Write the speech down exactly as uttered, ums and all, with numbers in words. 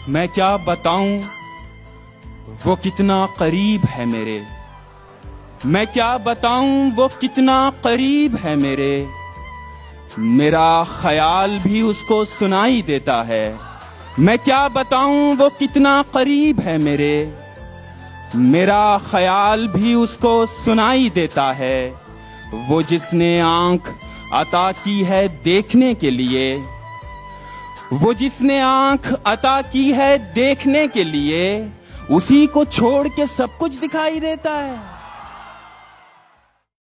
मैं क्या बताऊं वो कितना करीब है मेरे, मैं क्या बताऊं वो कितना करीब है मेरे। मेरा ख्याल भी उसको सुनाई देता है, मैं क्या बताऊं वो कितना करीब है मेरे। मेरा ख्याल भी उसको सुनाई देता है, वो जिसने आंख अता की है देखने के लिए, वो जिसने आंख अता की है देखने के लिए, उसी को छोड़ के सब कुछ दिखाई देता है।